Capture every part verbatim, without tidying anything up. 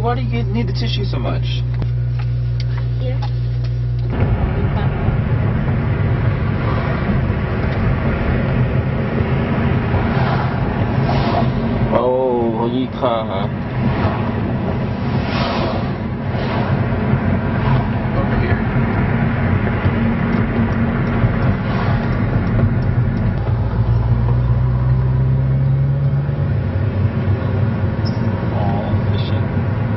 why do you need the tissue so much? Here. Oh, you can't, huh? Over here. Oh, fishing.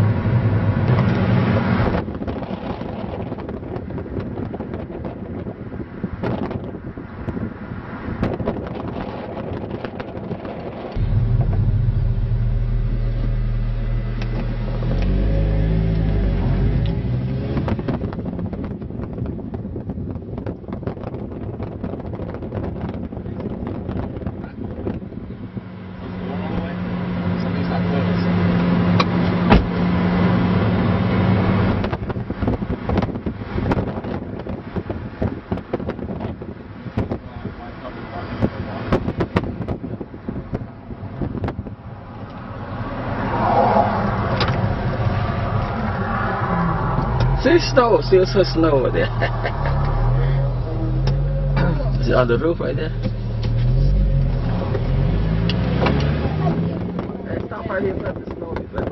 See snow, see some snow over there. Is it on the roof right there? Hey, stop right here, let the snow be back.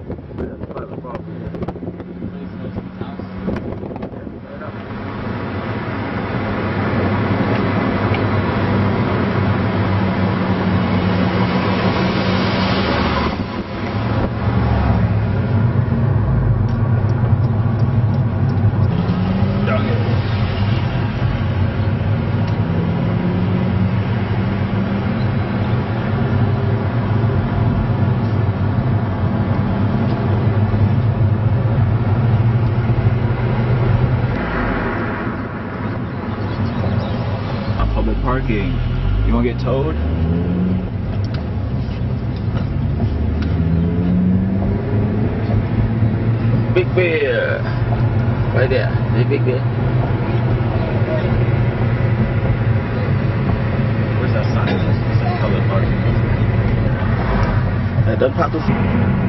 Public parking. You wanna get towed? Big Bear. Right there. The Big Bear. Where's that sign? It says public parking. That doesn't pop this.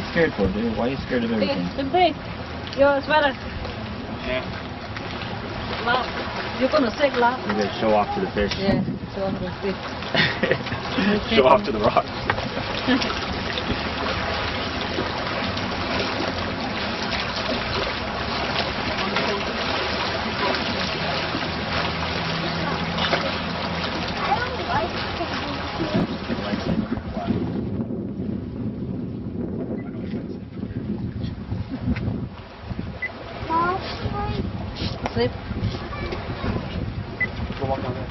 you scared for, dude? Why are you scared of everything? Simply, your sweater. Yeah. Laugh. You're gonna sick laugh. You gotta show off to the fish. Yeah, show off to the fish. Show off to the rock. Sleep. Go walk down there.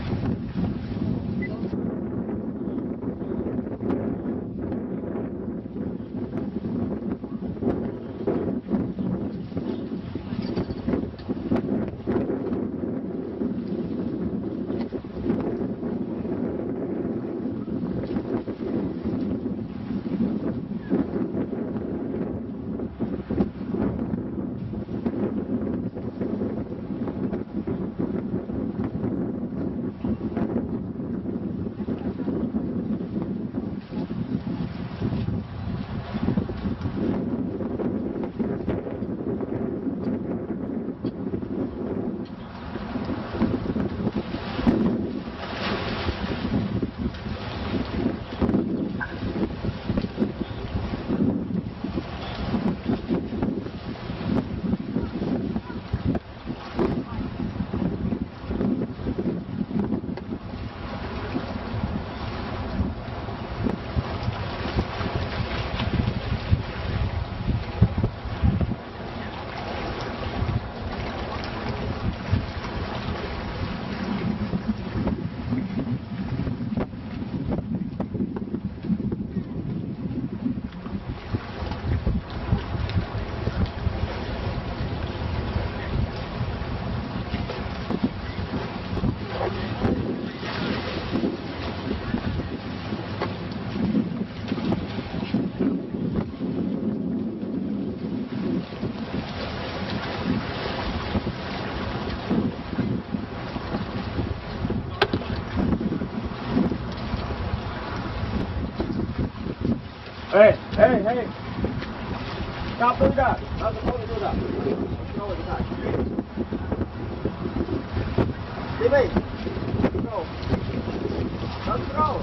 Hey, hey, hey! Stop doing that! Not supposed to do that! No, it's not. Stevie! Go! Let's go!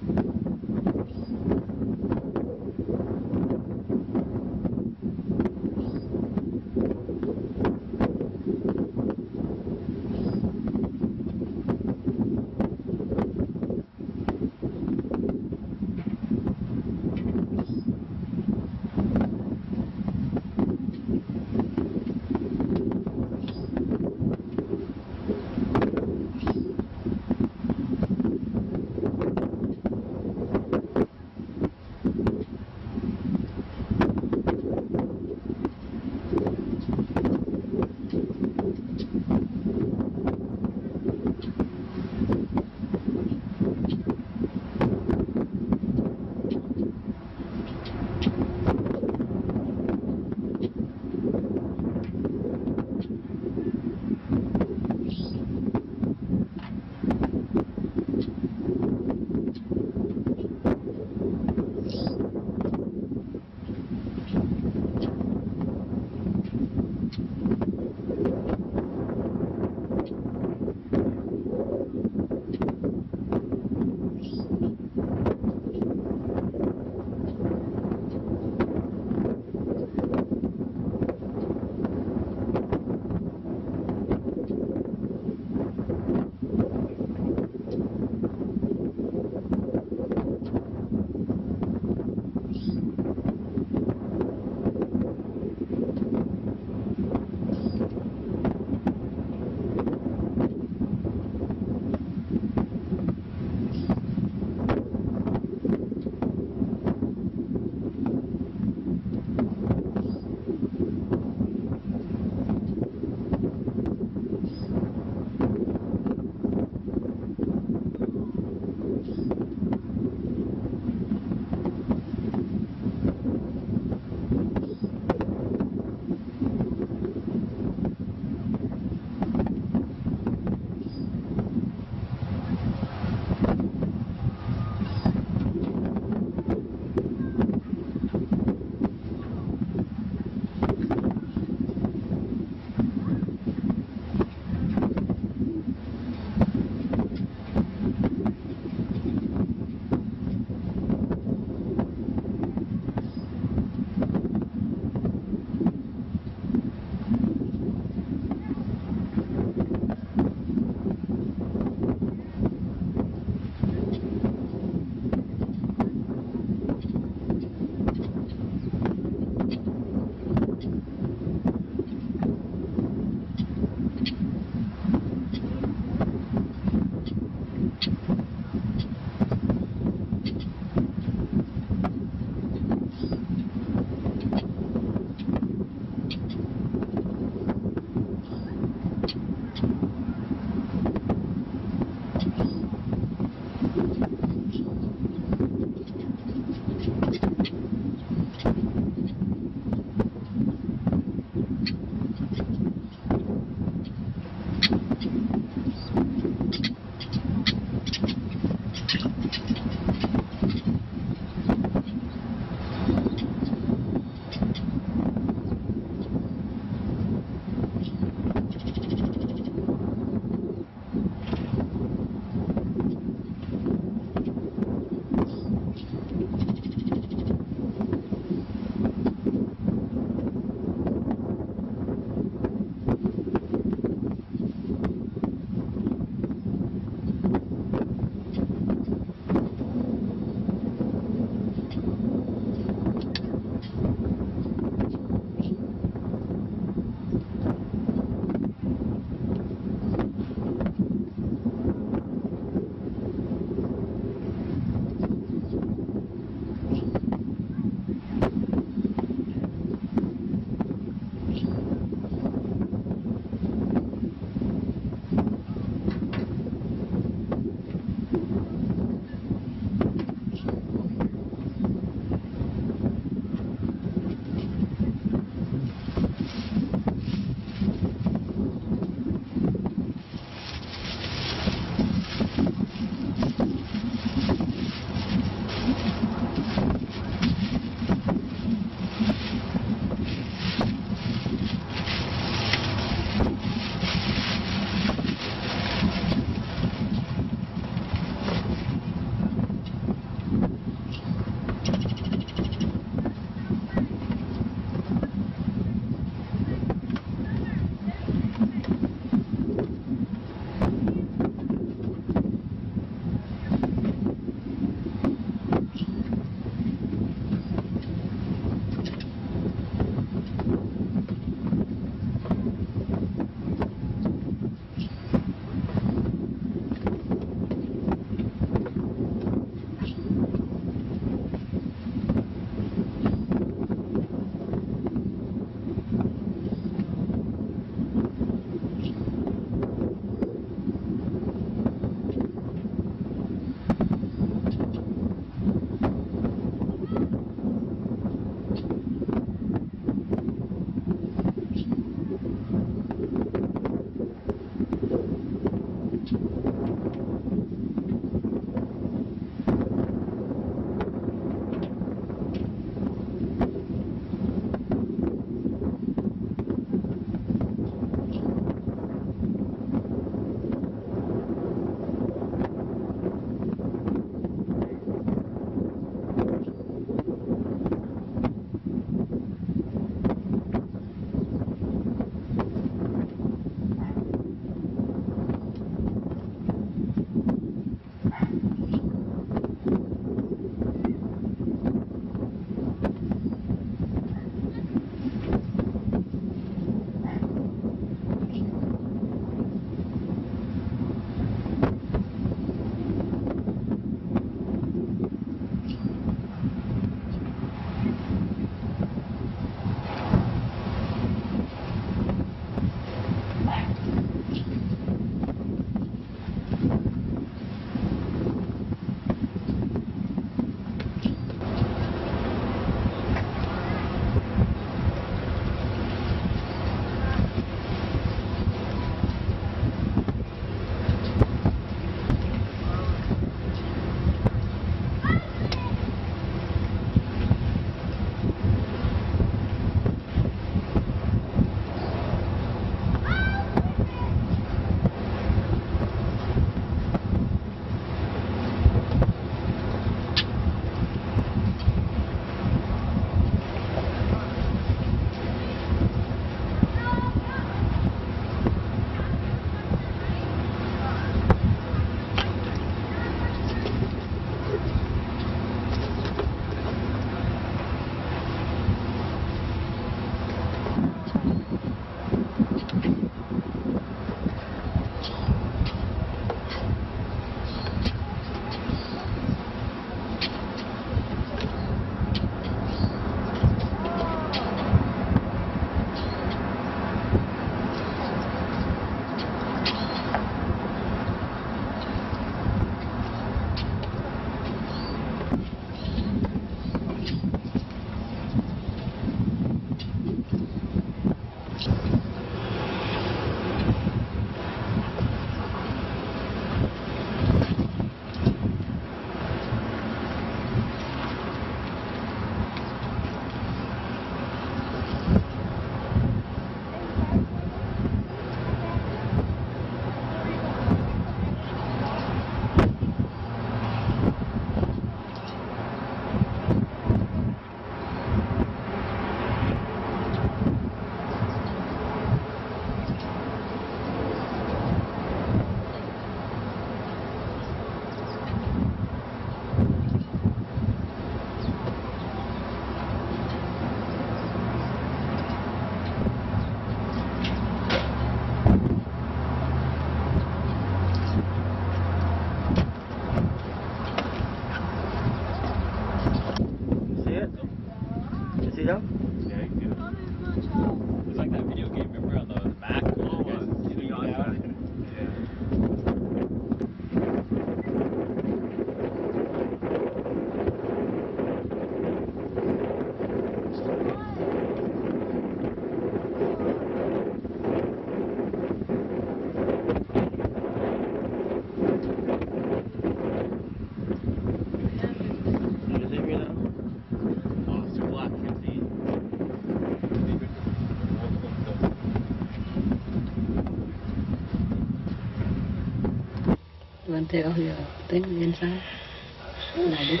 Vẫn theo giờ tính nhân sao? Là đi.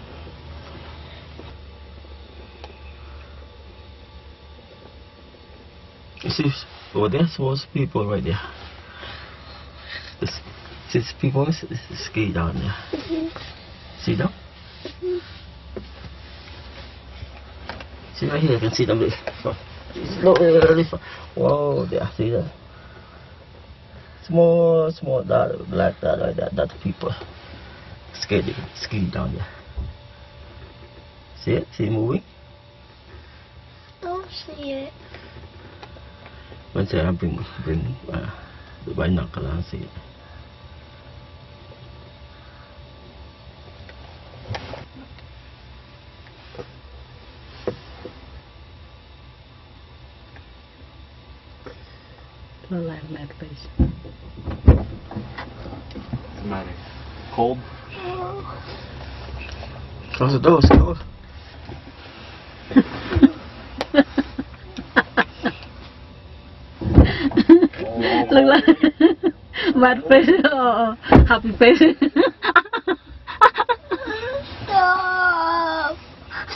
You see, over there, was people right there. This, this people is, is ski down there. Mm-hmm. See them? Mm-hmm. See right here, I can see them. Look, really far. Whoa, there, see that? Small, small dot, black dot like that. That's people skating, skiing down there. See it? See it moving? I don't see it. When say I bring, bring uh, the binocular and see it. Look like mad face. What's the matter? Cold? Close the door, it's cold. Look like mad face or happy face. Stop.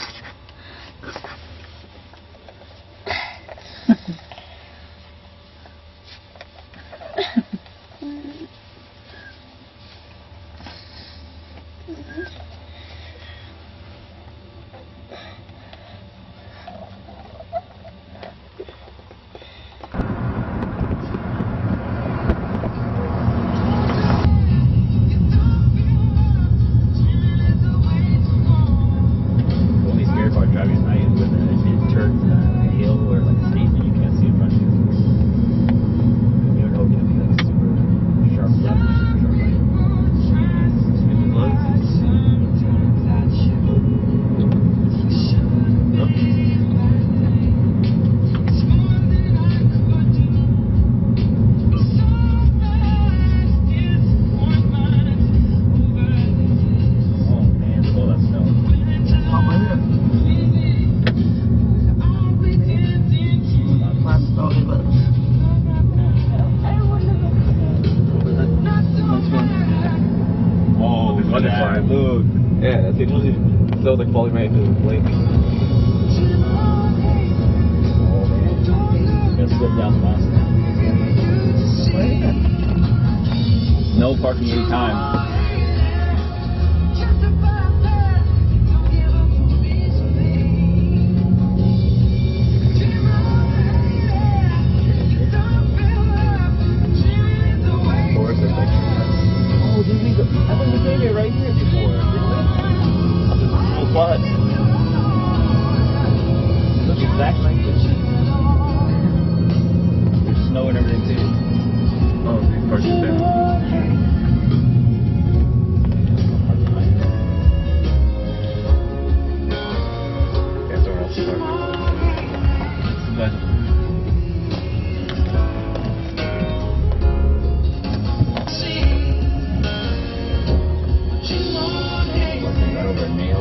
Only scared about driving at night is when it turns a hill or like a steep and you can't see in front of you. You don't know if it's gonna be like a super sharp left or super sharp right. If it looks, it's that shit. Oh man, look at all that snow. Oh, there's butterfly. Look. Yeah, that's it. That was like falling right into the lake. Oh man. Gonna slip down fast. No parking anytime. Oh, did we go? I think we came here right here before, didn't we? Little spot. Looks exactly like this. There's snow and everything too. Oh, the park is there. Yeah, somewhere else to park. But over a nail.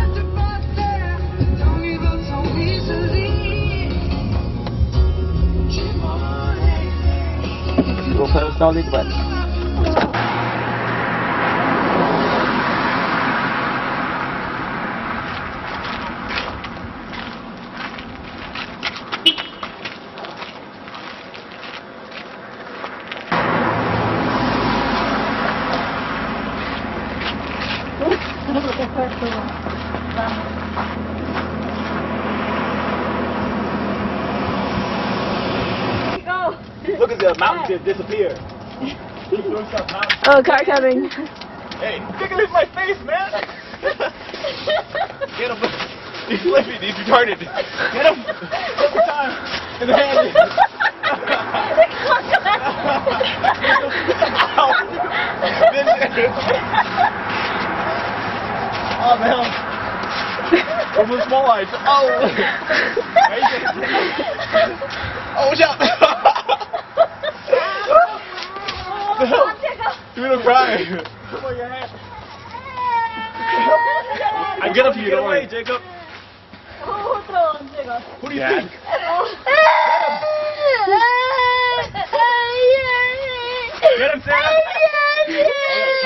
Go play with Star League, but look at the mountain just disappear. Oh, car coming. Hey, look at my face, man! Get him! He's flipping, he's retarded. Get him! Take the time in the hand. Oh, man. Over the small eyes. Oh! Oh, watch out! You're gonna cry. Put your hand. I get up here, don't worry, Jacob. Who do you Dad. think? Get him, Sarah.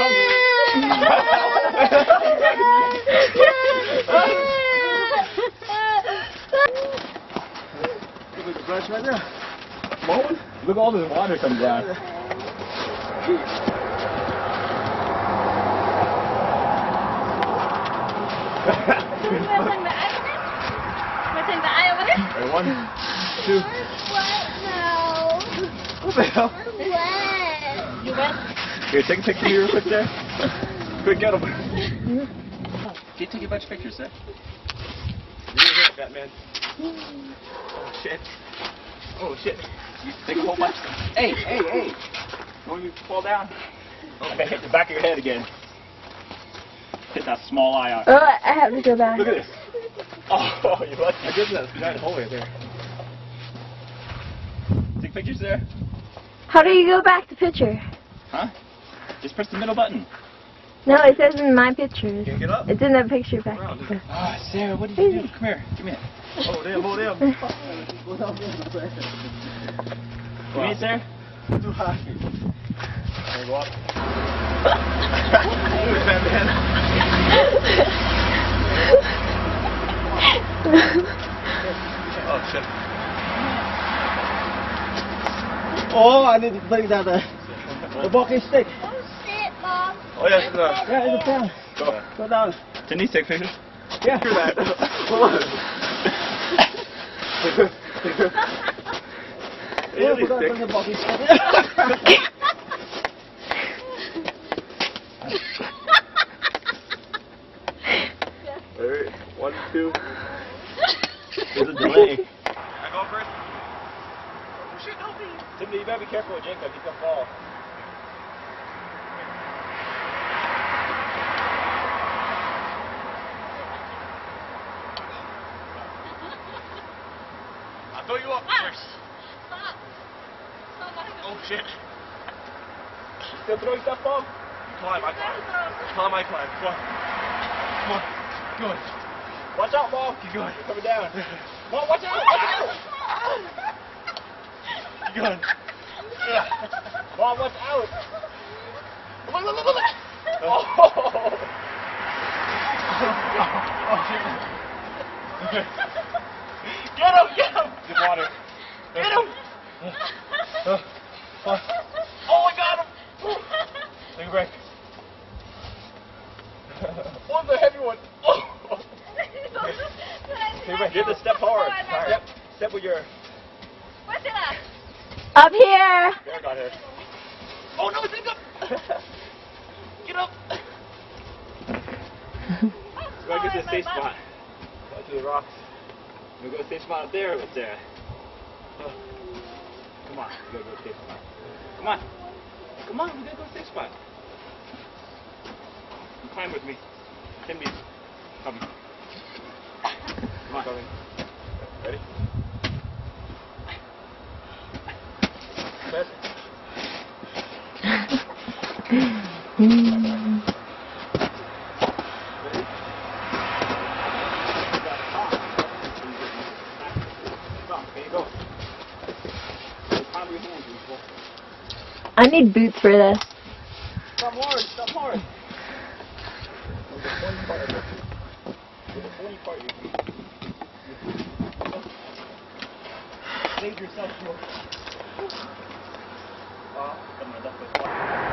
Look, all this water comes down. Right, one, two. What now? What the hell? What? You wet? Here, take a picture of me real quick there. Quick, get him. Can you take a bunch of pictures, sir? You're here, Batman. Oh, shit. Oh, shit. You take a whole bunch. Hey, hey, hey. Don't you fall down. Oh, I hit the back of your head again. Hit that small eye out. Oh, I have to go back. Look at this. Oh, you're lucky. I did that. Giant hole right there. Take pictures there. How do you go back to picture? Huh? Just press the middle button. No, it says in my pictures. Can you get up? It's in the picture back. Ah, Sarah, what did you do? Come here. Come here. Oh, damn, oh, damn. Come here, Sarah. Too high. There you go up. Oh, Batman. Oh, shit. Oh, I need to bring that uh, the walking stick. Oh shit, Mom. Oh, yeah, it's uh, Yeah, it's down. Go. Go down. Denise, take pictures. Yeah. Hear that. Come on. Yeah, we gotta bring the walking stick. Alright, one, two. There's a delay. I go first. Oh shit, help me. Timothy, you better be careful with Jacob, he can fall. I'll throw you up first. Stop. Stop. Oh shit. Still throwing stuff, Mom? You climb, I climb. Climb, I climb. Come on. Come on. Good. Watch out, Mom. Keep going. You're coming down. Mom, watch out. Watch out. Keep going. Yeah. Mom, watch out. Look, look, look, look. Oh. Oh, shit. Okay. Get him, get him. Get water. Get him. Uh, uh, oh, I got him. Take a break. Oh, the heavy one. Oh. Take a break. Get the step forward. Step, step with your... What's it at? Up here. There, got here. Oh, no, take up. Get up. We're going to get to the safe spot. Go to the rocks. We're going to the safe spot up there with Sarah. Oh. Come on, we gotta go to the safe spot. Come on. Come on, we gotta go to the safe spot. You climb with me. Timmy, come. Come on. Coming. Ready? Set. I need boots for this. Stop hard, stop hard. There's a pointy part of it. There's a pointy part of it. Save yourself, bro. Oh, come on, that's the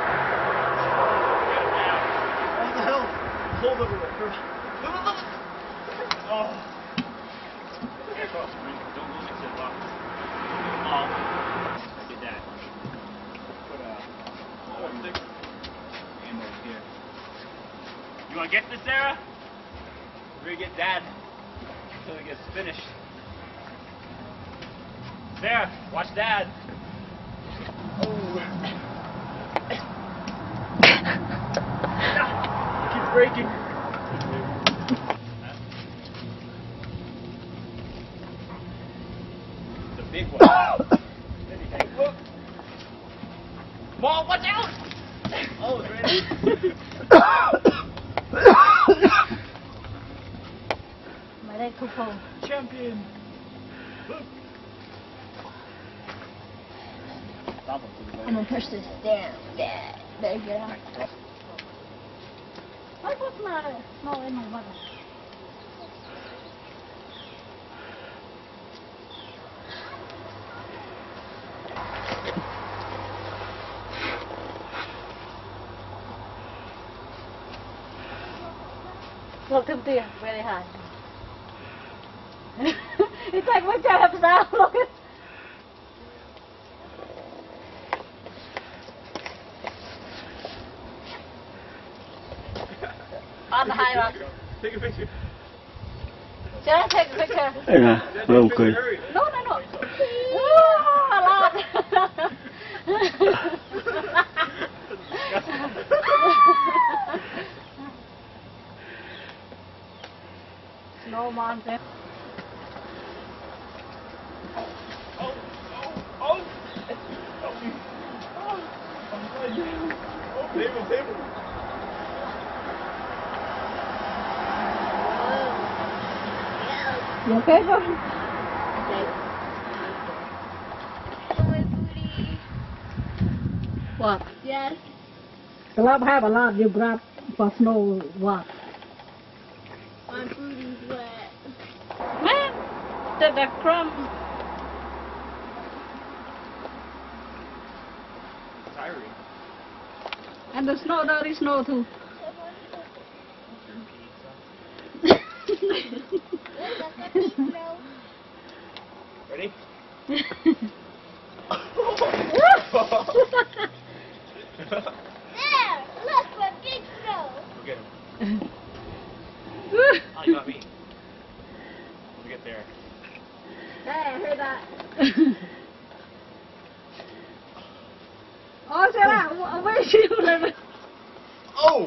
What the hell? Hold over there. Look, look, look. Oh. Get across the ring. Don't go into the box. Oh. Look at that. Put a one stick and over here. You want to get this, Sarah? We're going to get Dad until it gets finished. Sarah, watch Dad. Oh. Keep breaking. It's a big one. Look. Mom, watch out! Oh, it's ready. My leg too cold. Champion. Look. I'm gonna push this down. Yeah, better get out. Why what's the matter? No, in my mother. Look at them, very high. It's like what you have now. Look at. On the high rock. Take a picture. Should I take a picture? Yeah, well, good. No, no, no. Oh, a lot. Snow mountain. Oh, oh, oh. Oh, oh, table, table. You okay, bro? What? Yes. Grab have a lot. You grab for snow. What? My booty's wet. Man, the the crumb. Tiring. And the snow, there is snow too. Ready? There! Look for big snow. Go get him. Oh, you got me. We'll get there. Hey, I heard that. Oh, Sarah, wh- where is she living? Oh!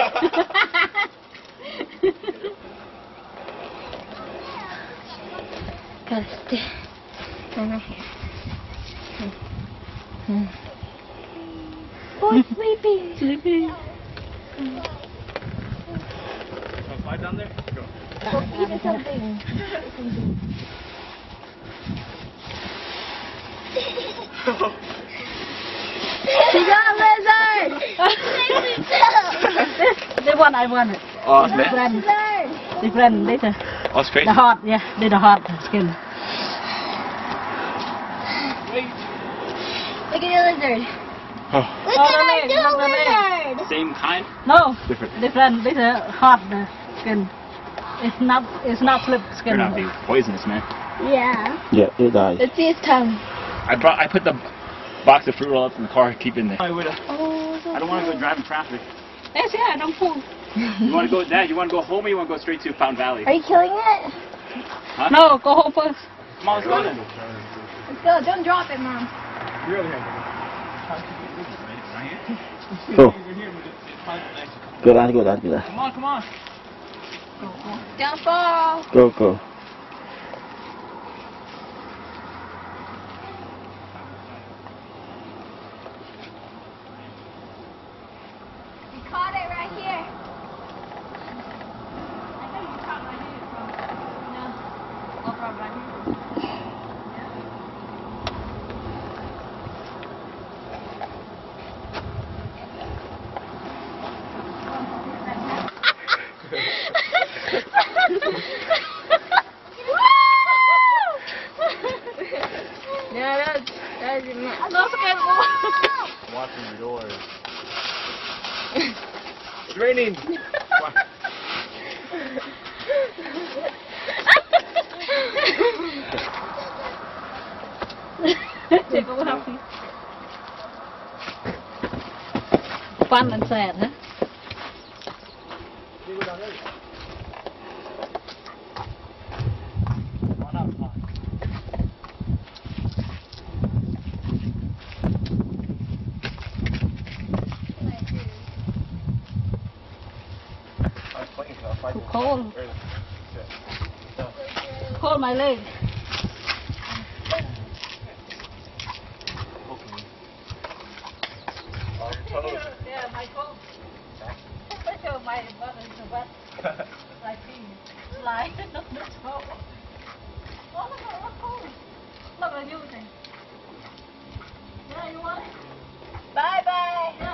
Gotta stay. Boy, sleeping. Sleeping. Want to slide down there? Go. Go feed it something. She got a lizard! this, this one I want it. Oh, it's Different, Lizard! different, this uh, Oh, it's crazy. the hot, yeah, this the hot skin. Wait. Look at your lizard. Oh. Look Oh, at the our leg, new look the leg. lizard! Same kind? No, Different. different, this uh, hot uh, skin. It's not, it's not flip skin. They're not being poisonous, man. Yeah. Yeah, it dies. Let's see his tongue. I brought. I put the box of fruit roll-ups in the car. Keep it in there. I would. Oh, so I don't want to go driving traffic. Yes, yeah, don't pull. You want to go, Dad? You want to go home or you want to go straight to Fountain Valley? Are you killing it? Huh? No, go home first. Come on, let's go then. Let's go. Don't drop it, Mom. You're over here. Go. Go down, go down, go down. Come on, come on. Don't fall. Go, go. You caught it right here. I think you caught my hand from, no, go from right here. Yeah, that's, that's my... No, it's okay. Watching your doors. It's raining. Chị cũng học đi. Fun and sad, huh? Too cold. Cold my leg. Yeah, my cold. Especially my butt is wet. Like pee. Slide on the toe. Oh, look at look cold. Look at you thing. Yeah, you want it? Bye bye. Yeah.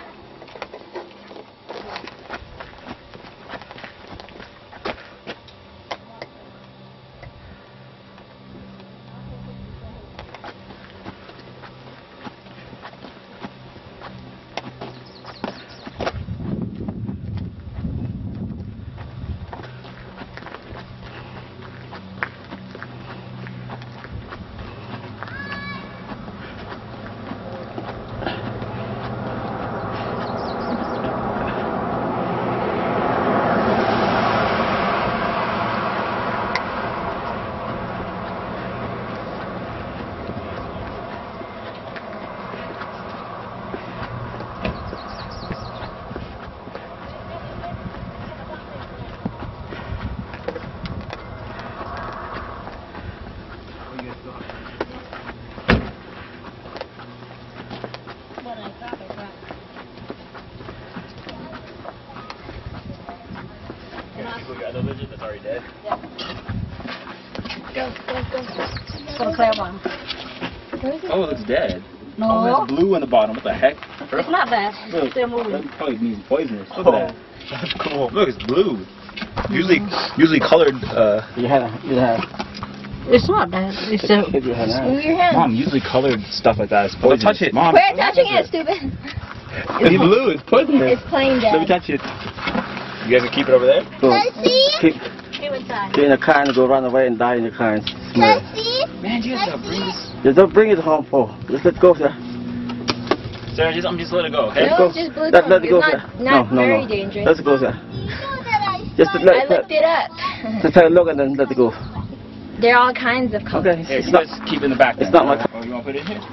go your other lizard that's already dead? Yeah. Go, go, go. So clear one. Where is it? Oh, it looks dead. No. Oh, it's blue on the bottom. What the heck? It's not that. Look, It's still moving. that probably means poisonous. Look Oh. at that. That's cool. Look, it's blue. Usually, usually colored. Uh, Yeah, yeah. It's not that. It's still. If you had Move your hand. Mom, usually colored stuff like that is Don't poisonous. touch it. Mom, Quit touching it, stupid. It's blue. It's poisonous. It's plain Let me dead. touch it. you guys can keep it over there. Go. see? Keep, Keep inside. get in the car and go run away and die in the car and smell. see? Man, you have to bring this. Just don't bring it home, Paul. Just let go, sir. Sarah, just I'm just let it go, okay? No, Go. it's just blue Let, let tongue. it go, It's sir. not, not no, no, very no. dangerous. Let it go, sir. You know that I Just saw let I it. looked it up. Just take a look and then let it go. There are all kinds of colors. Okay. Here, It's you not. guys keep it in the back. It's then. not my. Oh, you want to put it in here?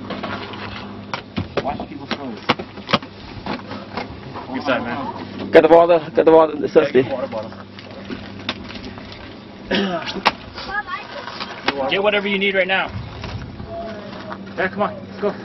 Watch people throw it. Good side, man. Get the water. Get the water. It's Okay, thirsty. get water bottle. Mom, I Get whatever you need right now. Yeah, come on, let's go.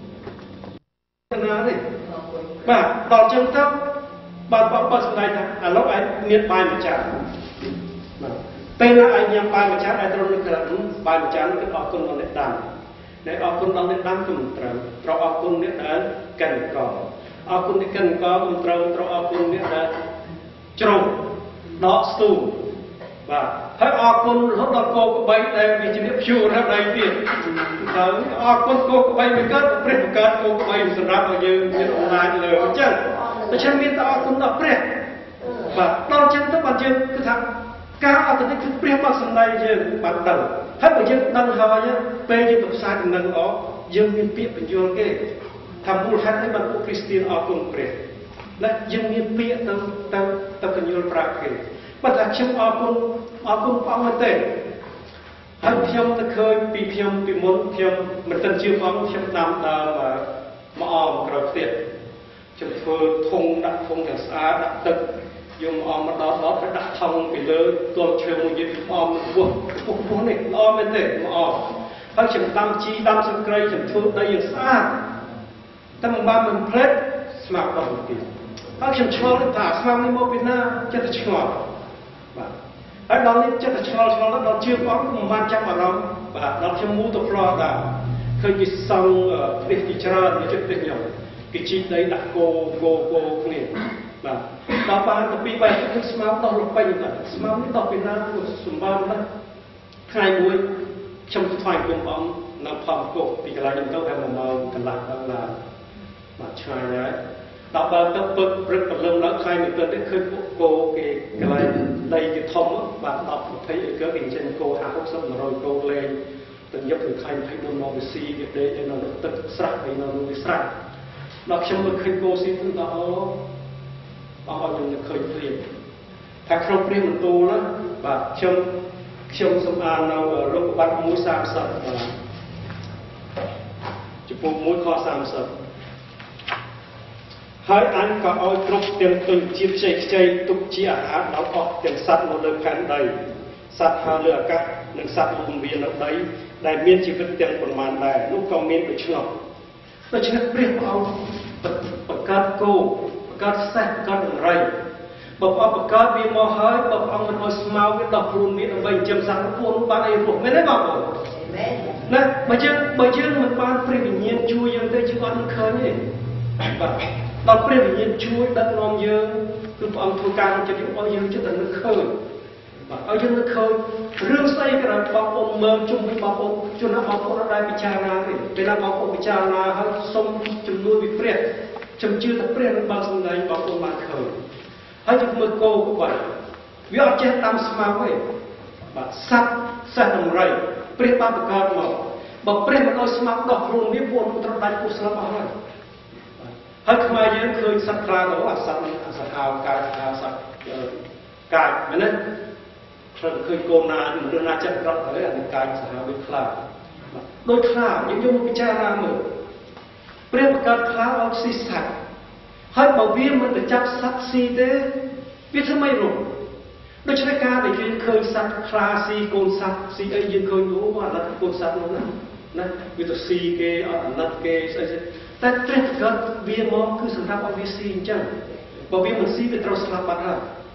បាទដល់ចឹងទៅបាទបើបើសម្ដែងថាឥឡូវឯងមានបាយម្ចាស់បាទពេលណាឯងញ៉ាំបាយម្ចាស់ឯងត្រូវនឹកថាបាយម្ចាស់គឺអរគុណដល់អ្នកដាំដែលអរគុណដល់អ្នកដាំគឺមិនត្រូវត្រូវអរគុណអ្នកដែលកាន់កអរគុណអ្នកកាន់កគឺត្រូវត្រូវអរគុណអ្នកដែលជ្រោមដកស្ទូលបាទហើយអរគុណរហូតដល់គោក្បីដែលវាជាអ្នកព្យួររដៃទៀតហើយអរគុណគោក្បីមួយកើតព្រះបង្កើតគោក្បីសម្រាប់ឲ្យយើងមានអំណាចលើអញ្ចឹងដូច្នេះមានតែអរគុណដល់ព្រះបាទដល់អញ្ចឹងទៅបាទយើងគឺថាការអត់នេះគឺព្រះបានសម្ដែងយើងបានដឹងហើយបើយើងដឹងហើយពេលយើងទៅផ្សាយដំណឹងអស់យើងមានពាក្យបញ្យល់គេថាមូលហេតុនេះបានពួកគ្រីស្ទានអរគុណព្រះและយើងមានពាក្យទៅទៅទៅបញ្យល់ប្រាប់គេបើថាខ្ញុំអរគុណអរគុណព្រះអង្គមែនទេហើយខ្ញុំទៅឃើញពីខ្ញុំពីមុនខ្ញុំមិនទាន់ជឿព្រះអង្គខ្ញុំដាំដើមមកអមក្រោយផ្ទះខ្ញុំធ្វើធុងដាក់ធុងទាំងស្អាតដាក់ទឹកយកមកអមមកដល់ដល់ទៅដាក់ថង់ពីលើទល់ឈើមួយយើងអមខ្ពស់ខ្ពស់ខ្ពស់នេះល្អមែនទេមកអមហើយខ្ញុំដាំជីដាំសង្គ្រៃខ្ញុំធ្វើដីយ៉ាងស្អាតតែមិនបានមិនផ្លេតស្មាក់ដល់ទីហើយខ្ញុំឆ្លងថាស្មាក់នេះមកពីណាចិត្តតែឆ្ងល់បាទហើយដល់នេះចិត្តតែឆ្ងល់ឆ្ងល់ដល់ជឿព្រះអង្គមិនបានចាប់អារម្មណ៍បាទដល់ខ្ញុំមូទៅផ្លោះដែរឃើញគេសង់ផ្ទះជាច្រើននៅជិតផ្ទះខ្ញុំគេជីកដីដាក់គោគោគោគ្នាបាទដល់បានទៅពីរបែបគឺស្មៅដោះលពេញបាទស្មៅនេះដោះពីណាគឺសម្បើមណាស់ថ្ងៃមួយខ្ញុំទៅថ្វាយគុំព្រះអង្គនៅផំគោពីកន្លែងខ្ញុំទៅតែមួយម៉ោងកន្លះដល់ឡាបាទឆ្ងាយដែរដល់បើទៅពឹកព្រឹកព្រលឹមឡើងថ្ងៃមួយទៅឃើញពួកគោគេកន្លែងដីគេធំបាទដប់ยี่สิบអីគឺគេចេញគោห้าสิบ หกสิบ một trămគោលេងទៅញឹកទៅថ្ងៃยี่สิบสี่មកវាស៊ីវាដេកនៅទឹកស្រះឯនៅវាស្រះដល់ខ្ញុំមើលឃើញគោស៊ីទៅដល់អូអស់ខ្ញុំនឹកឃើញព្រាមថាក្នុងព្រាមបន្ទូលណាបាទខ្ញុំខ្ញុំសម្អាននៅលោកបាត់មួយសាមសិបបាទចំពោះមួយខសាមសិបហើយអញក៏ឲ្យគ្រប់ទាំងទុនជាខ្ចីខ្ចីទុកជាអាហារដល់អស់ទាំងសត្វនៅលើផែនដីសត្វហើរលើអាកាសនិងសត្វលំវានៅដីដែលមានជីវិតទាំងប៉ុន្មានដែរនោះក៏មានដូច្នោះដូច្នេះព្រះព្រះអង្គបង្កើតគោបង្កើតសេះបង្កើតដំរីបើព្រះអង្គបង្កើតវាមកហើយបើព្រះអង្គមិនឲ្យស្មៅវាដល់ខ្លួនវាដើម្បីចិញ្ចឹមសត្វពួកនោះបានអីរស់មែនទេបងប្អូនមែនណាបើយើងបើយើងមិនបានព្រះវិញ្ញាណជួយយើងទេយើងអត់នឹងឃើញទេបាទដល់ព្រះវិញ្ញាណជួយដឹកនាំយើងគឺព្រះអង្គធ្វើការក្នុងចិត្តរបស់យើងចិត្តតែនឹកឃើញបាទឲ្យយើងនឹកឃើញរឿងស្អីក៏ដោយបងប្អូនមើលជុំវិញបងប្អូនជួនណាបងប្អូនអត់ដែលពិចារណាទេពេលណាបងប្អូនពិចារណាហើយសុំជំនួយពីព្រះខ្ញុំជឿថាព្រះនឹងបានសម្ដែងបងប្អូនបានឃើញហើយយើងមើលគោក៏បាទវាអត់ចេះតាមស្មៅទេបាទសត្វសត្វដំរីព្រះបានបង្កើតមកបើព្រះមិនឲ្យស្មៅដោះខ្លួនវាពួកនឹងត្រូវដាច់ពោះស្លាប់អស់ហើយហើយខ្មែរយើងឃើញសត្វខ្លាទៅអាសត្វអាសត្វហៅកាយហៅសត្វកាយមែនទេខ្ញុំឃើញកូនណារឿងណាចិត្តរត់ហើយអាកាយសហវាខ្លាដូចខ្លាយើងយកមកពិចារណាមើលព្រះបង្កើតខ្លាឲ្យស៊ីសត្វហើយបើវាមិនទៅចាប់សត្វស៊ីទេវាធ្វើម៉េចរស់ដូច្នេះការដែលយើងឃើញសត្វខ្លាស៊ីកូនសត្វស៊ីអីយើងឃើញអូអាណិតកូនសត្វនោះណាណាវាទៅស៊ីគេអត់អាណិតគេស្អីស្អីតែព្រះបង្កើតវាមកគឺសម្រាប់ឲ្យវាស៊ីអញ្ចឹងបើវាមិនស៊ីវាត្រូវស្លាប់បាត់ហើយ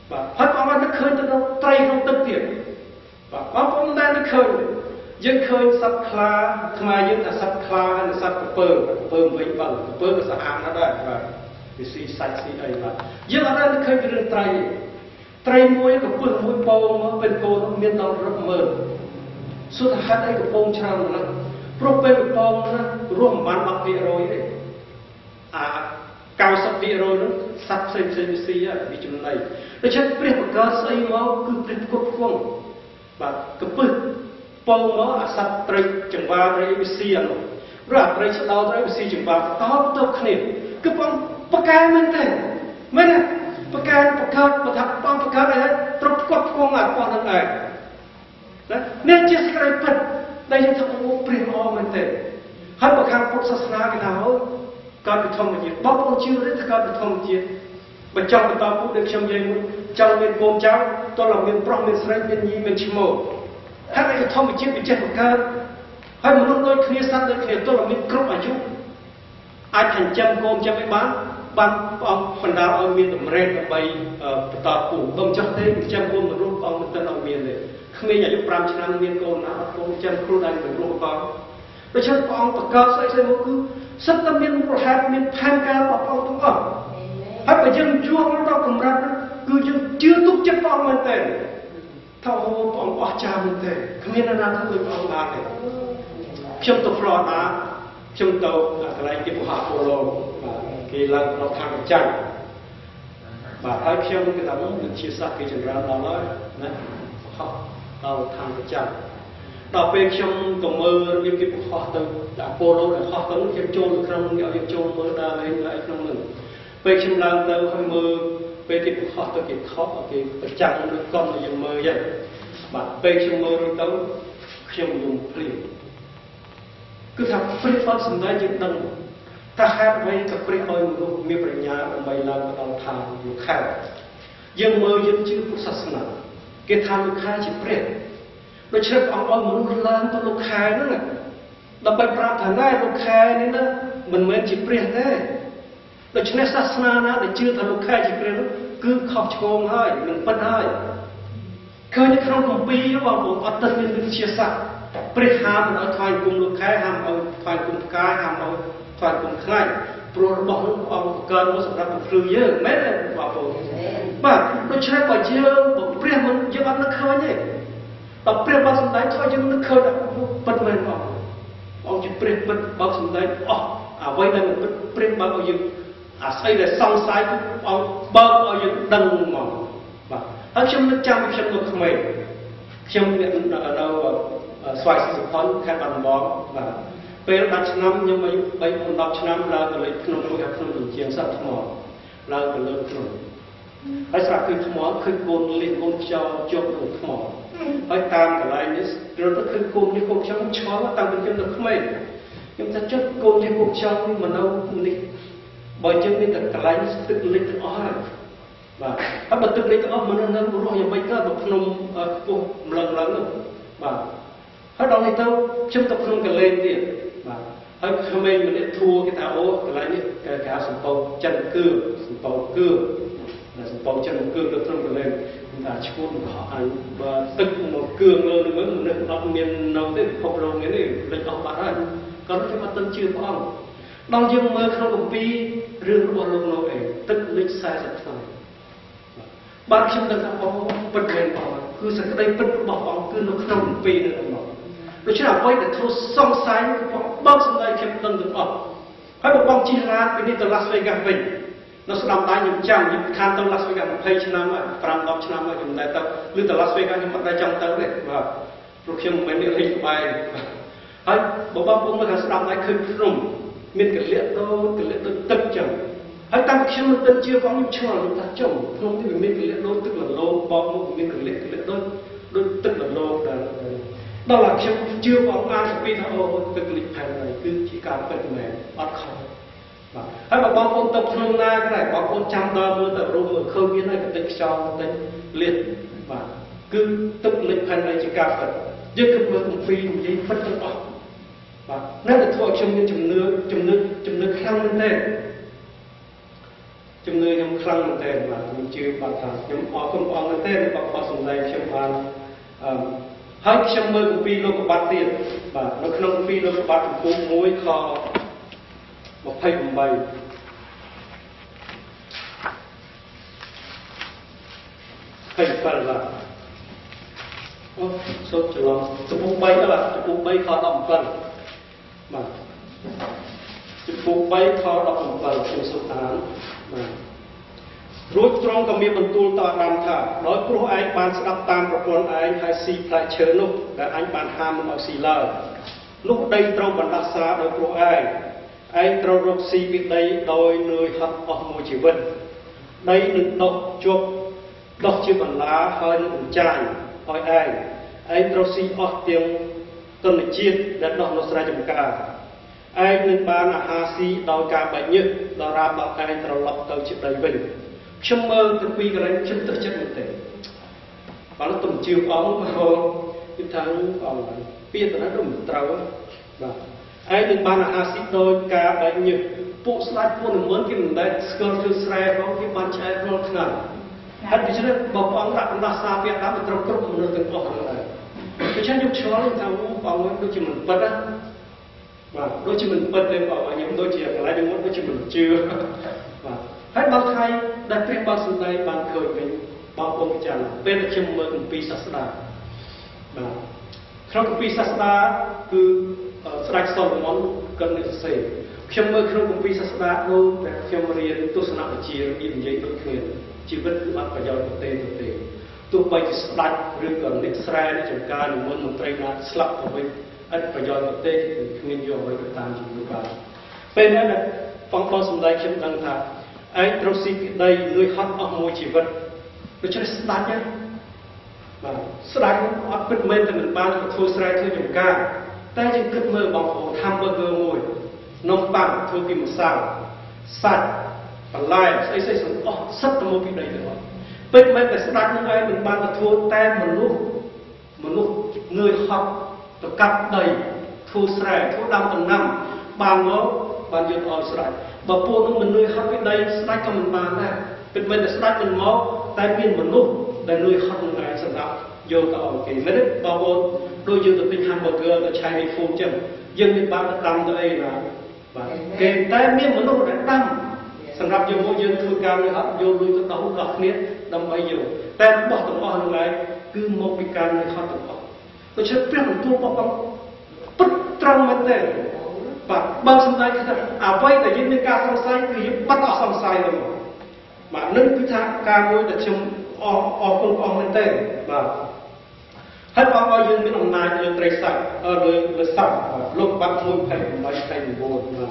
បាទហើយបងបាននឹកឃើញទៅត្រីក្នុងទឹកទៀតបាទបងប្អូនតែនឹកឃើញយើងឃើញសត្វខ្លាខ្មែរយើងថាសត្វខ្លាហើយសត្វក្រពើក្រពើវិញបើក្រពើក៏ស្អាតណាស់ដែរបាទវាស៊ីសាច់ស៊ីអីបាទយើងអត់ដែលឃើញពីរឿងត្រីត្រីមួយកំពឹសមួយពងមកពេលកូនមានដល់រត់មើលសុទ្ធហេតុអីកំពងច្រើនណាស់ព្រោះពេលកំពងណារស់មិនបាន 10% ទេអា เก้าสิบ ភាគរយ នោះសត្វផ្សេងផ្សេងវាស៊ីហើយវាចំណីដូច្នេះព្រះបង្កើតស្អីមកគឺព្រះគ្រប់គ្រងបាទកំពឹសពងមកអាសត្វត្រីចង្វាត្រីវាស៊ីអានោះព្រោះអាត្រីស្ដោត្រីវាស៊ីចង្វាតទៅគ្នាគឺបងបកកែមែនទេមែនទេបកកែបកកើតបថាបងបកកើតអីហើយត្រប់គ្រប់គ្រងអារបស់ហ្នឹងឯងណានេះជាសេចក្តីពិតដែលយើងថាអូព្រះល្អមែនទេហើយបើខាងពុទ្ធសាសនាគេថាអូកើតពីធម្មជាតិបងប្អូនជឿទេថាកើតពីធម្មជាតិបើចង់បន្តពុទ្ធដូចខ្ញុំនិយាយមុនចង់មានកូនចៅតើមានប្រុសមានស្រីមានញីមានឈ្មោះហើយឯកធម្មជាតិវាចេះបង្កើតហើយមនុស្សដូចគ្នាសត្វដូចគ្នាតើមានគ្រប់អាយុអាចចិញ្ចឹមកូនចាំឲ្យបានបានព្រះអង្គបណ្ដាលឲ្យមានតម្រេតដើម្បីបន្តពូបើមិនចង់ទេចិញ្ចឹមកូនមនុស្សព្រះអង្គមិនទាន់ឲ្យមានទេក្មេងអាយុ5ឆ្នាំមានកូនណាអត់កូនចិញ្ចឹមខ្លួនឯងមិនរស់ផងដូច្នេះព្រះអង្គបង្កើតស្អីស្អីមកគឺសិតតែមានប្រហែលមានផែនការរបស់ព្រះអង្គទាំងអស់ហើយបើយើងជួបដល់កម្រិតគឺយើងជឿទុកចិត្តព្រះអង្គមែនទេថាអូព្រះអង្គអស្ចារ្យមែនទេគ្មាននរណាធ្វើដូចព្រះអង្គបានទេខ្ញុំទៅ Florida ខ្ញុំទៅកន្លែងគេបុហៈពូឡូបាទគេឡើងនៅខាងកញ្ចាំងបាទហើយខ្ញុំគេថានោះវិទ្យាសាស្ត្រគេចម្រើនដល់ហើយណាហោះដល់ខាងកញ្ចាំងដល់ពេលខ្ញុំទៅមើលរបៀបគេបង្ហោះទៅដល់ពូឡូដែលហោះទៅខ្ញុំចូលក្នុងឲ្យយើងចូលមើលដល់ឯងនៅក្នុងនោះពេលខ្ញុំឡើងទៅហើយមើលពេលគេបង្ហោះទៅគេថតគេបញ្ចាំងលើកង់យើងមើលយ៉ាងបាទពេលខ្ញុំមើលទៅខ្ញុំយំភ្លាមគឺថាព្រះបទសម្ដែងយើងដឹងថាហេតុអ្វីក៏ព្រះឲ្យមនុស្សមានប្រាជ្ញាដើម្បីឡើងទៅដល់ឋានលោកខែយើងមើលយើងជឿពុទ្ធសាសនាគេថាលោកខែជាព្រះដូច្នេះព្រះអង្គឲ្យមនុស្សឡើងទៅលោកខែហ្នឹងដើម្បីប្រាប់ថាណែលោកខែនេះណាមិនមែនជាព្រះទេដូច្នេះសាសនាណាដែលជឿថាលោកខែជាព្រះនោះគឺខុសឆ្គងហើយមិនពិតហើយឃើញក្នុងគម្ពីរបងប្អូនអត់ទៅមានវិទ្យាសាស្ត្រព្រះហាមមិនឲ្យថ្វាយគុំលោកខែហាមឲ្យថ្វាយគុំផ្កាយហាមឲ្យថ្វាយគុំថ្ងៃព្រោះរបស់នោះអង្គបង្កើតមកសម្រាប់បំភ្លឺយើងមែនទេបងប្អូនបាទដូច្នេះបើយើងព្រះមិនយើងអត់នឹកឃើញទេដល់ព្រះបើសម្ដែងថាយើងនឹកឃើញពិតមែនបងអង្គជាព្រះពិតបើសម្ដែងអស់អ្វីដែលមិនពិតព្រះបើឲ្យយើងអាស្អីដែលសង្ស័យគឺអង្គបើឲ្យយើងដឹងមកបាទហើយខ្ញុំនឹកចាំខ្ញុំនៅក្មេងខ្ញុំនៅនៅស្វាយសុផុនខេត្តបាត់ដំបងបាទពេលដល់ឆ្នាំខ្ញុំអាយុបីដប់ឆ្នាំឡើងទៅលើភ្នំមួយភ្នំជាងសត្វថ្មឡើងទៅលើភ្នំហើយស្រាប់គឺថ្មឃើញកូនលៀងកូនខ្យល់ជាប់លើថ្មហើយតាមកន្លែងនេះរត់ទៅឃើញកូននេះកូនខ្យល់ឆ្ងល់តាំងពីខ្ញុំនៅក្មេងខ្ញុំថាចុះកូននេះកូនខ្យល់នេះមិននៅនេះបើយើងមានតែកន្លែងទឹកលិចទាំងអស់ហើយបាទហើយបើទឹកលិចទាំងអស់មិននៅរស់យ៉ាងម៉េចក៏បើភ្នំខ្ពស់ម្លឹងឡើងនោះបាទហើយដល់នេះទៅខ្ញុំទៅក្នុងកលែងទៀតបាទហើយក្មេងម្នាក់ធួគេថាអូកន្លែងនេះគេហៅសំពៅចិនគឺសំពៅគឺតែសំពៅចិនគឺទៅក្នុងកលែងគេថាឈួតកោះអញបើទឹកមកគឿងលើនឹងមនុស្សអត់មាននៅទេពិភពលោកនេះលេចអស់បាត់ហើយក៏ខ្ញុំអត់ទៅជឿព្រះអង្គដល់យើងមើលក្នុងគម្ពីររឿងរបស់លោកណូអេទឹកលិចสี่สิบថ្ងៃបាទខ្ញុំដឹងថាអូពិតមែនបងគឺសេចក្តីពិតរបស់ព្រះអង្គគឺនៅក្នុងគម្ពីរនេះហ្នឹងដូច្នេះអ្វីដែលធ្វើសង្ស័យបងបើកសម្ដែងខ្ញុំដឹងទាំងអស់ហើយបងជិះឡានពីនេះទៅ Las Vegas វិញនៅស្ដាំដៃខ្ញុំចាំខ្ញុំខានទៅ Las Vegas 20ឆ្នាំហើយ5 10ឆ្នាំហើយខ្ញុំតែទៅឬទៅ Las Vegas ខ្ញុំអត់ដែរចង់ទៅទេបាទព្រោះខ្ញុំមិនមានលេខបាយហើយបងប្អូនមើលខាងស្ដាំដៃឃើញភ្នំមានកលិកដូចកលិកដូចទឹកចឹងហើយតាំងពីខ្ញុំមិនទៅជឿផងខ្ញុំឆ្ងល់ថាចុះភ្នំនេះវាមានកលិកដូចទឹកលលោបងមកមានកលិកកលិកដូចដូចទឹកលលោដែរដល់តែខ្ញុំជឿបងអានពីថាអូទឹកលិចផែនហើយគឺជាការពិតមែនអត់ខុសបាទហើយបើបងប្អូនទៅក្នុងណាក៏ដែរបងប្អូនចាំដល់មើលទៅរួមមើលឃើញមានហើយកតិចខ្យល់តិចលៀតបាទគឺទឹកលិចផែនហើយជាការពិតយើងគឺមើលគម្ពីរនិយាយពិតទាំងអស់បាទនៅតែធ្វើឲ្យខ្ញុំមានជំនឿជំនឿជំនឿខ្លាំងមែនទេជំនឿខ្ញុំខ្លាំងមែនទែនបាទខ្ញុំជឿបាទថាខ្ញុំអរគុណព្រះអង្គមែនទែនបាទបោះសម្ដែងខ្ញុំបានអឺហើយខ្ញុំមើលគម្ពីរលោកុបាតទៀតបាទនៅក្នុងគម្ពីរលោកុបាតចំពោះមួយខยี่สิบแปดហើយប៉ាល់ឡាអូសូមច្រឡំចំពោះបីបាទចំពោះបីខដប់เจ็ดបាទចំពោះបីខដប់เจ็ดខ្ញុំសូមអានបាទរួចត្រង់ក៏មានបន្ទូលតអាដាមថាដោយព្រោះឯងបានស្ដាប់តាមប្រពន្ធឯងហើយស៊ីផ្លែឈើនោះដែលអញបានហាមមិនឲ្យស៊ីឡើយនោះដីត្រូវបណ្ដាសាដោយព្រោះឯងឯងត្រូវរកស៊ីពីដីដោយនឿយហត់អស់មួយជីវិតដីនឹងដុះជាប់ដុះជាបន្លាហើយនឹងបញ្ចាញឲ្យឯងឯងត្រូវស៊ីអស់ទាំងទនជាតិដែលដុះនៅស្រែចម្ការឯងនឹងបានអាហារស៊ីដោយការបែកញើសដល់រាបដល់ឯងត្រឡប់ទៅជាដីវិញខ្ញុំមើលទៅពីកន្លែងខ្ញុំទឹកចិត្តមែនទេបើទៅជឿអង្គហៅគឺថាអង្គពីទៅណាទៅត្រូវបាទឯងនឹងបានអាហារស៊ីដោយការបែកញើសពួកស្ដេចពួកនិមន្តគេមិនដែលស្គាល់គឺស្រែផងគេបានឆ្អែតរាល់ថ្ងៃហើយដូច្នេះបើព្រះអង្គដាក់បណ្ដាសាពីអាដាមទៅត្រឹមគ្រប់មនុស្សទាំងអស់ហ្នឹងដែរដូច្នេះខ្ញុំឆ្លល់ថាព្រះអង្គដូចជាមិនពិតណាបាទដូចជាមិនពិតទេបងខ្ញុំដូចជាកន្លែងហ្នឹងដូចជាមិនជឿបាទហើយដល់ថ្ងៃដែលព្រះបានសម្ដែងបានឃើញវិញបងប្អូនពិចារណាពេលដែលខ្ញុំមើលគម្ពីរសាស្តាបាទក្នុងគម្ពីរសាស្តាគឺស្ដេចសូឡូមុនគាត់និយាយខ្ញុំមើលក្នុងគម្ពីរសាស្តាដូចតែខ្ញុំរៀនទស្សនវិជ្ជារបៀបនិយាយដូចគ្នាជីវិតគឺអត់ប្រយោជន៍ទេទេទោះបីជាស្ដេចឬក៏អ្នកស្រែនៃចំការនិមន្តមន្ត្រីណាស្លាប់ទៅវិញអត់ប្រយោជន៍ទេគ្មានយកអ្វីទៅតាមជីវិតបានពេលนั้นបងប្អូនសម្ដែងខ្ញុំដឹងថាឯងត្រូវស៊ីពីដីលួយហត់អស់មួយជីវិតដូច្នេះស្ដេចហ្នឹងបាទស្ដេចអត់ពិតមែនតែមិនបានធ្វើស្រែធ្វើចំការតែយើងគិតមើលបងប្អូន hamburger មួយនំប៉័ងធ្វើពីម្សៅសាច់បន្លែស្អីស្អីទាំងអស់សិតទៅមកពីដីទាំងអស់ពិតមែនតែស្ដេចនឹងឯងមិនបានទទួលតែមនុស្សមនុស្សងើយហត់ទៅកាប់ដីធ្វើស្រែធ្វើដាំដំណាំបានមកបានយកឲ្យស្ដេចបើពួកនោះមិននឿយហត់ពីដីស្ដេចក៏មិនបានដែរពិតមែនតែស្ដេចមិនមកតែមានមនុស្សដែលនឿយហត់នឹងឯងសម្រាប់យកទៅឲ្យគេមែនទេបងប្អូនដូចយើងទៅទិញ hamburger ទៅ Chinese food ចឹងយើងមិនបានទៅដាំទៅអីណាបាទគេតែមានមនុស្សដែលដាំសម្រាប់យកមកយើងធ្វើការនេះអត់យកលុយទៅដោះដោះគ្នាដើម្បីយកតែរបស់ទាំងអស់ហ្នឹងឯងគឺមកពីការនឿយហត់ទាំងអស់ដូច្នេះព្រះបន្ទូលរបស់ព្រះពិតត្រង់មែនទេបាទបើសម្ដែងថាអ្វីដែលយើងមានការសង្ស័យគឺយើងបាត់អស់សង្ស័យទៅបាទនឹងគឺថាការមួយដែលខ្ញុំអរអរគុណព្រះអង្គមែនទេបាទហើយបងឲ្យយើងមានអំណាចលើត្រីស័ក្តិលើលើសត្វលោកបាត់មួយផ្នែក8ផ្នែក9បាទ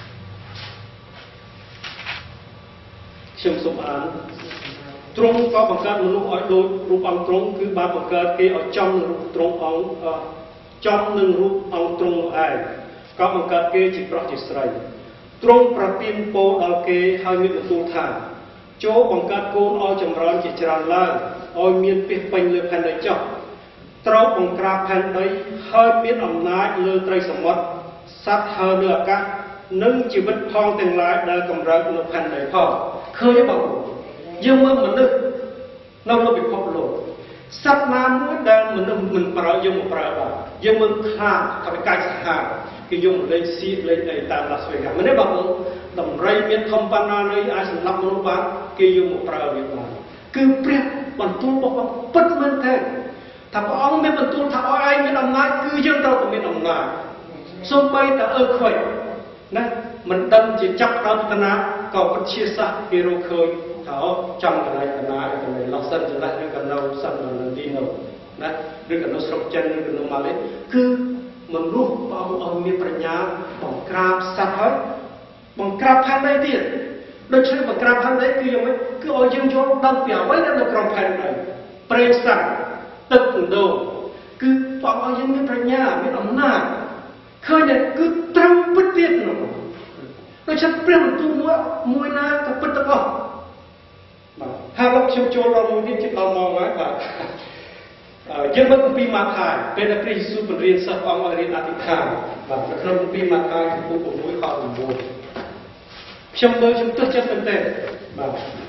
ខ្ញុំសូមអានទ្រង់ក៏បង្កើតមនុស្សឲ្យដូចរូបអង្គទ្រង់គឺបានបង្កើតគេឲ្យចំនឹងរូបទ្រង់អង្គចំនឹងរូបអង្គទ្រង់នោះឯងក៏បង្កើតគេជាប្រុសជាស្រីទ្រង់ប្រទានពរដល់គេហើយមានបន្ទូលថាចូលបង្កើតកូនឲ្យចម្រើនជាច្រើនឡើងឲ្យមានពាសពេញលើផែនដីចុះត្រូវបង្ក្រាបផែនដីហើយមានអំណាចលើត្រីសមុទ្រសត្វហើរលើអាកាសនិងជីវិតផងទាំងឡាយដែលកម្រើកនៅផែនដីផងឃើញទេបងយើងមើលមនុស្សនៅលើពិភពលោកសត្វណាមួយដែលមនុស្សមិនប្រើយកមកប្រើបានយើងមើលខ្លាថាវាកាច់សាហាវគេយកមកលេងស៊ីលេងអីតាម Las Vegas មែនទេបងដំរីមានធំប៉ុណ្ណានេះអាចសម្លាប់មនុស្សបានគេយកមកប្រើវាបានគឺព្រះបន្ទូលរបស់ពិតមែនទេថាព្រះអង្គមានបន្ទូលថាឲ្យឯងមានអំណាចគឺយើងត្រូវតែមានអំណាចសូម្បីតែអើខ្វៃណាមិនដឹងជាចាប់ដើមតាណាក៏វិទ្យាសាស្ត្រគេរកឃើញថាចង់កន្លែងតាណាកន្លែង Los Angeles ឬក៏នៅ San Bernardino ណាឬក៏នៅស្រុកចិនឬក៏នៅម៉ាឡេគឺមនុស្សព្រះអង្គឲ្យមានប្រាជ្ញាបង្ក្រាបសត្វហើយបង្ក្រាបផែនដីទៀតដូច្នេះបង្ក្រាបផែនដីគឺយ៉ាងម៉េចគឺឲ្យយើងយល់ដឹងពីអ្វីដែលនៅក្នុងផែនដីព្រៃសត្វទឹកកណ្ដូងគឺព្រះអង្គឲ្យយើងមានប្រាជ្ញាមានអំណាចឃើញតែគឺត្រឹមពិតទៀតនោះដូច្នេះព្រះបន្ទូលមួយមួយណាក៏ពិតទាំងអស់បាទហើយលោកខ្ញុំចូលដល់មួយទៀតជិតដល់ម៉ោងហើយបាទយើងមើលគម្ពីរម៉ាថាយពេលដែលព្រះយេស៊ូវបង្រៀនសិស្សអង្គឲ្យរៀនអធិដ្ឋានបាទនៅក្នុងគម្ពីរម៉ាថាយចំពោះ 6 ខ 9ខ្ញុំមើលខ្ញុំទើសចិត្តមែនទេបាទ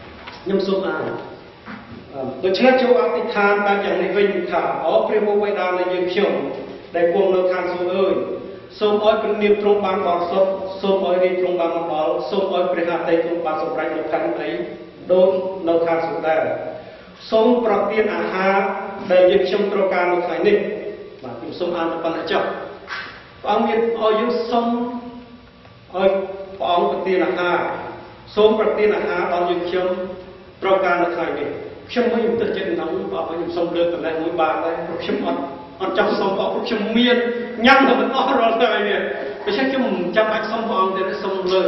ខ្ញុំសូមអានដូច្នេះចូលអធិដ្ឋានតាមយ៉ាងនេះវិញថាអូព្រះវរបិតានៃយើងខ្ញុំដែលគង់នៅខាងសួគ៌អើយសូមឲ្យព្រះនាមទ្រង់បានបរិសុទ្ធសូមឲ្យរាជទ្រង់បានមកដល់សូមឲ្យព្រះហត្ថីទ្រង់បានសម្រេចនៅខាងដីដូចនៅខាងសួគ៌ដែរសូមប្រទានអាហារដែលយើងខ្ញុំត្រូវការនៅថ្ងៃនេះបាទខ្ញុំសូមអានប៉ុណ្ណេះចុះព្រះអង្គមានឲ្យយើងសូមឲ្យព្រះអង្គប្រទានអាហារសូមប្រទានអាហារដល់យើងខ្ញុំត្រូវការនៅថ្ងៃនេះខ្ញុំមិនទឹកចិត្តក្នុងបងខ្ញុំសូមលើកកន្លែងមួយបានដែរព្រោះខ្ញុំអត់អត់ចង់សូមបងព្រោះខ្ញុំមានញ៉ាំតែមិនអស់រាល់ថ្ងៃនេះដូច្នេះខ្ញុំមិនចាំបាច់សូមព្រះអង្គទេសូមលើក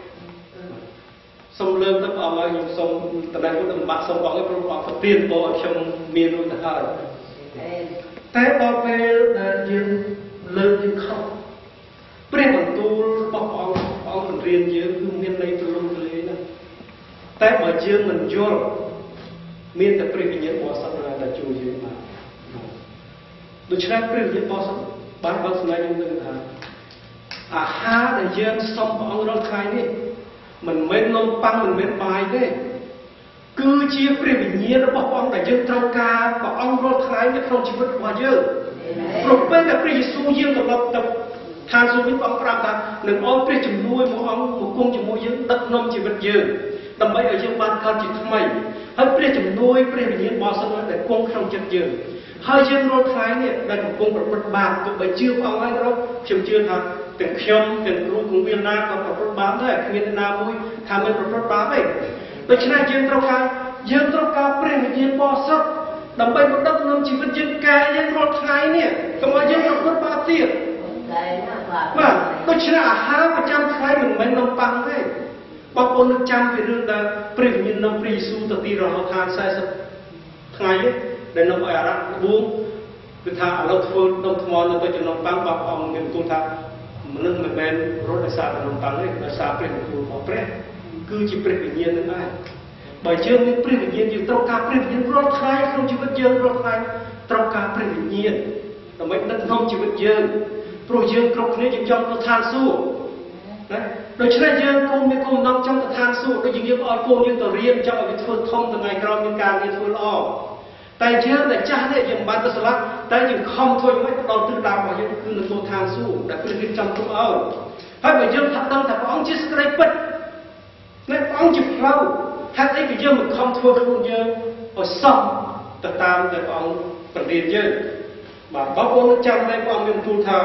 សូមលើកទៅព្រះអង្គឲ្យខ្ញុំសូមកន្លែងមួយមិនបាក់សូមបងឯងព្រោះព្រះអង្គប្រទានពរឲ្យខ្ញុំមានរួចទៅហើយតែដល់ពេលដែលយើងលើកយើងខុសព្រះបន្ទូលរបស់ព្រះអង្គព្រះអង្គបង្រៀនយើងគឺមានន័យទូលំទូលាយណាស់តែបើយើងមិនយល់មានតែព្រះវិញ្ញាណបរិសុទ្ធដែលជួយយើងបានដូច្នេះព្រះវិញ្ញាណបរិសុទ្ធបានបើកស្នេហ៍យើងនឹងថាអាហារដែលយើងសុំព្រះអង្គរាល់ថ្ងៃនេះមិនមែននំប៉័ងមិនមែនបាយទេគឺជាព្រះវិញ្ញាណរបស់ព្រះអង្គដែលយើងត្រូវការព្រះអង្គរាល់ថ្ងៃនៅក្នុងជីវិតរបស់យើងព្រោះពេលដែលព្រះយេស៊ូវយាងត្រឡប់ទៅឋានសួគ៌វិញព្រះអង្គប្រាប់ថានឹងអោយព្រះជំនួយមួយអង្គមកគង់ជាមួយយើងដឹកនាំជីវិតយើងដើម្បីឲ្យយើងបានកើតជាថ្មីហើយព្រះជំនួយព្រះវិញ្ញាណបរិសុទ្ធដែលគង់ក្នុងចិត្តយើងហើយយើងរាល់ថ្ងៃនេះដែលកំពុងប្រព្រឹត្តបាបទោះបីជឿព្រះអង្គហើយរកខ្ញុំជឿថាទាំងខ្ញុំទាំងគ្រូគង្វាលណាក៏ប្រព្រឹត្តបាបដែរគ្មានណាមួយថាមិនប្រព្រឹត្តបាបទេដូច្នេះយើងត្រូវការយើងត្រូវការព្រះវិញ្ញាណបរិសុទ្ធដើម្បីមកដឹកនាំជីវិតយើងកែយើងរាល់ថ្ងៃនេះកុំឲ្យយើងប្រព្រឹត្តបាបទៀតបាទដូច្នេះអាហារប្រចាំថ្ងៃមិនមែននំប៉័ងទេបងប្អូននឹកចាំពីរឿងដែលព្រះវិញ្ញាណនាំព្រះយេស៊ូវទៅទីរហោឋានសែសិបថ្ងៃដែលនាំឲ្យអារ៉ាប់បួងគឺថាឥឡូវធ្វើដុំថ្មនៅទៅចំណុចប៉ាំងបងប្អូនមានទូលថាមនុស្សមិនមែនរត់ដោយសារចំណុចប៉ាំងទេដោយសារព្រះបន្ទូលរបស់ព្រះគឺជាព្រះវិញ្ញាណនឹងឯងបើយើងមានព្រះវិញ្ញាណយើងត្រូវការព្រះវិញ្ញាណរាល់ថ្ងៃក្នុងជីវិតយើងរាល់ថ្ងៃត្រូវការព្រះវិញ្ញាណដើម្បីដឹកនាំជីវិតយើងព្រោះយើងគ្រប់គ្នាយើងចង់ទៅឋានសួគ៌ណាដូច្នេះយើងគង់មានគំនិតចង់ទៅឋានសួគ៌ដូចយើងឲ្យកូនយើងទៅរៀនចង់ឲ្យវាធ្វើធំថ្ងៃក្រោយមានការងារធ្វើល្អតែយើងដែលចាស់នេះយើងមិនបានទៅស្លាប់តែយើងខំធ្វើមិនដល់ទិសដៅរបស់យើងគឺនៅក្នុងឋានសួគ៌ដែលព្រះរៀបចំទុកឲ្យហើយបើយើងថាដឹងថាព្រះអង្គជាសេចក្តីពិតណាព្រះអង្គជាផ្លូវហេតុអីក៏យើងមិនខំធ្វើខ្លួនយើងឲ្យសមទៅតាមដែលព្រះអង្គបង្រៀនយើងបាទបងប្អូនចាំតែព្រះអង្គមានទូលថា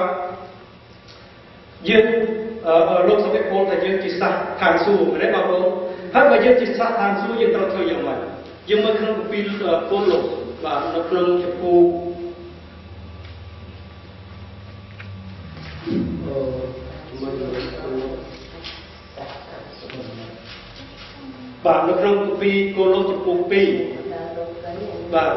យើងលោកសម្ដេចពលថាយើងជាសាសឋានសួគ៌មែនទេបងប្អូនហើយបើយើងជាសាសឋានសួគ៌យើងត្រូវធ្វើយ៉ាងម៉េចយើងមើលក្នុងគម្ពីរពលលោកបាទនៅក្នុងចំពោះអឺមើលបាទនៅក្នុងគម្ពីរគោលលោកចំពោះពីរបាទ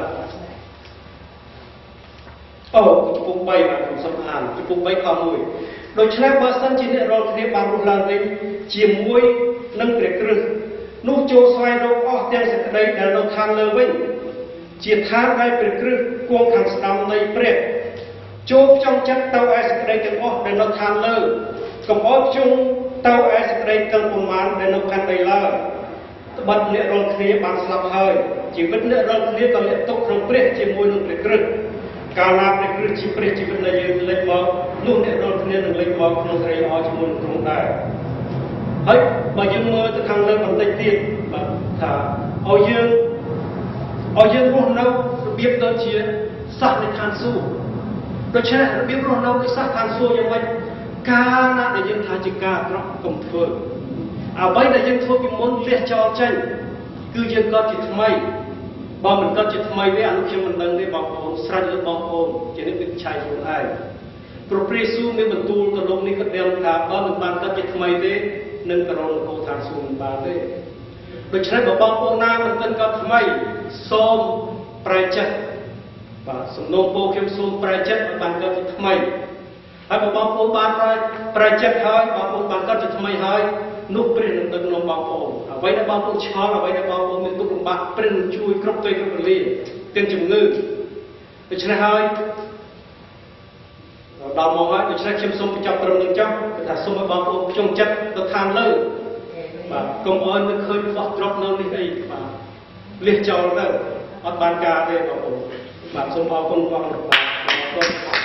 អូចំពោះបីបាទខ្ញុំសូមអានចំពោះបីខមួយដូច្នេះបើសិនជាអ្នករាល់គ្នាបានរស់ឡើងវិញជាមួយនឹងព្រះគ្រិស្តនោះចូលស្វែងរកអស់ទាំងសេចក្តីដែលនៅខាងលើវិញជាឋានដែលព្រះគ្រិស្តគង់ខាងស្ដាំនៃព្រះចូលផ្ចង់ចិត្តទៅឯសេចក្តីទាំងអស់ដែលនៅខាងលើកុំអោយជុំទៅឯសេចក្តីទាំងប្រមាណដែលនៅខាងដីឡើយត្បិតអ្នករាល់គ្នាបានស្លាប់ហើយជីវិតអ្នករាល់គ្នាក៏លាក់ទុកក្នុងព្រះជាមួយនឹងព្រះគ្រិស្តកាលណាព្រះគ្រិស្តជាព្រះជីវិតនៃយើងលេចមកនោះអ្នករាល់គ្នានឹងលេចមកក្នុងសេរីល្អជាមួយនឹងទ្រង់ដែរហើយបើយើងមើលទៅខាងលើបន្តិចទៀតបាទថាឲ្យយើងឲ្យយើងរស់នៅរបៀបដូចជាសាសនៃឋានសួគ៌ដូច្នេះរបៀបរស់នៅនៃសាសឋានសួគ៌យ៉ាងម៉េចការណាដែលយើងថាជាការអាក្រក់កុំធ្វើអ្វីដែលយើងធ្វើពីមុនលះចោលចេញគឺយើងកើតជាថ្មីបើមិនកើតជាថ្មីទេអានោះខ្ញុំមិនដឹងទេបងប្អូនស្រេចលើបងប្អូនជានេះវាឆៃខ្លួនឯងព្រោះព្រះយេស៊ូវមានបន្ទូលទៅលោកនេះក៏ដឹងថាបើមិនបានកើតជាថ្មីទេនឹងទៅរកនគរឋានសួគ៌មិនបានទេដូច្នេះបើបងប្អូនណាមិនទាន់កើតថ្មីសូមប្រែចិត្តបាទសំណូមពរខ្ញុំសូមប្រែចិត្តឲ្យបានកើតជាថ្មីហើយបើបងប្អូនបានប្រែប្រែចិត្តហើយបងប្អូនបានកើតជាថ្មីហើយនោះព្រះនឹងដឹកនាំបងប្អូនអ្វីដែលបងប្អូនឆ្ងល់អ្វីដែលបងប្អូនមានទុក្ខលំបាកព្រះនឹងជួយគ្រប់ពេលគ្រប់វេលាទាំងជំងឺដូច្នេះហើយដល់មកហើយដូច្នេះខ្ញុំសូមបញ្ចប់ត្រឹមនឹងចុះគឺថាសូមឲ្យបងប្អូនចង់ចិត្តទៅខាងលើបាទកុំឲ្យនឹកឃើញបោះទ្រព្យនៅនេះអីបាទ liệt trâu đâu ở ban ca đây bảo bảo số bao con con bảo con